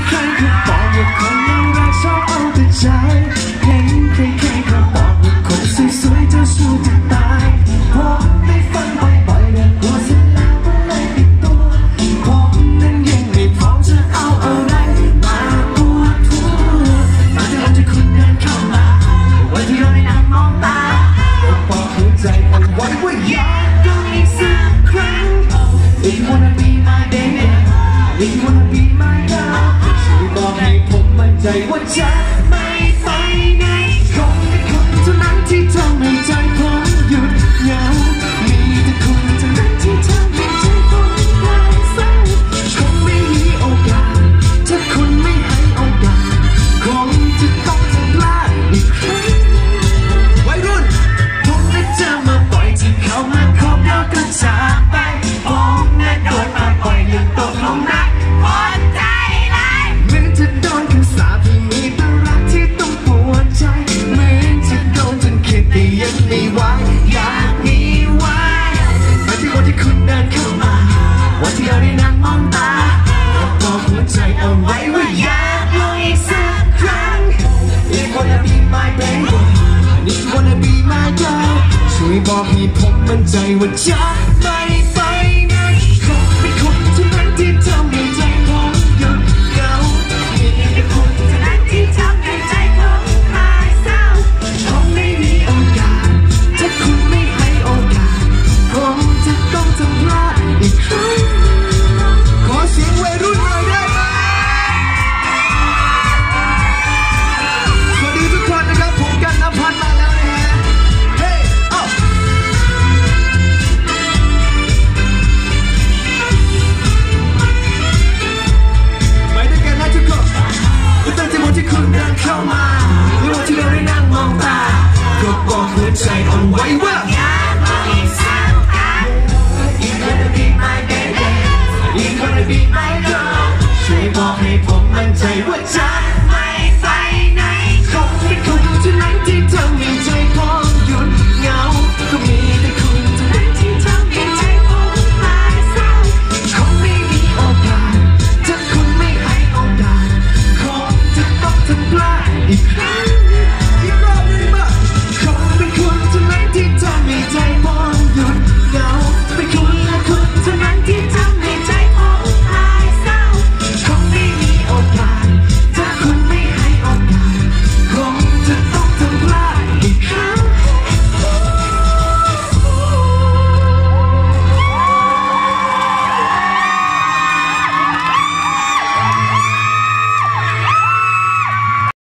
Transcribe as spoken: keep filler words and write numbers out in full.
ใครๆเขาบอกว่าคนน่ารักชอบเอาแต่ใจเห็นใครๆเขาบอกว่าคนสวยๆเจ้าชู้จะตายผมได้ฟังบ่อยๆแต่กลัวเสร็จแล้วก็เลยปิดตัวผมนั้นยังไม่พร้อมจะเอาอะไรมาปวดหัวมาที่วันที่คุณเดินเข้ามาวันที่เราได้นั่งมองตาก็บอกหัวใจเอาไว้ว่าอยากดูอีกสักครั้ง If you wanna be my baby If you wanna be my girl ช่วยบอกให้ผมมั่นใจว่าจะไม่ไปไหนคงเป็นคนเท่านั้นที่ทำให้ใจผมหยุดเหงามีแต่คุณเท่านั้นที่ทำให้ใจผมหายเศร้าคงไม่มีโอกาสถ้าคุณไม่ให้โอกาสคงจะต้องทำพลาดอีกครั้งวัยรุ่นผมได้เจอมาบ่อยที่เขามาคบแล้วก็จากไปผมน่ะโดนมาบ่อยยังตกลงรักพอใจเลยเหมือนจะโดนคำสาปที่มีแต่รักที่ต้องปวดใจเหมือนจะโดนจนคิดแต่ยังไม่ไหวอยากมีไว้มาที่วันที่คุณเดินเข้ามาวันที่เราได้นั่งมองตาบอกหัวใจเอาไว้ว่าอยากลองอีกสักครั้ง If you wanna be my baby If you wanna be my girl ช่วยบอกให้ผมมั่นใจว่าจะไม่ไปไหนคงเป็นคนเท่านั้นที่ทำให้ใจผมหยุดเหงามีแต่คนเท่านั้นที่ทำให้ใจผมหายเศร้าคงไม่มีโอกาสถ้าคุณไม่ให้โอกาสคงจะต้องทำพลาดอีกครั้งขอเสียงวัยรุ่นหน่อยได้ไหมสวัสดีทุกคนนะครับผมกันณภัทรมาแล้วนะฮะเฮ้ยอ้าวไปด้วยกันนะทุกคนตั้งแต่วันที่คุณเดินเข้ามาในวันที่เราได้นั่งมองตาก็บอกหัวใจอ่อนไหวว่าอยากลองอีกสักครั้ง You wanna be my baby You wanna be my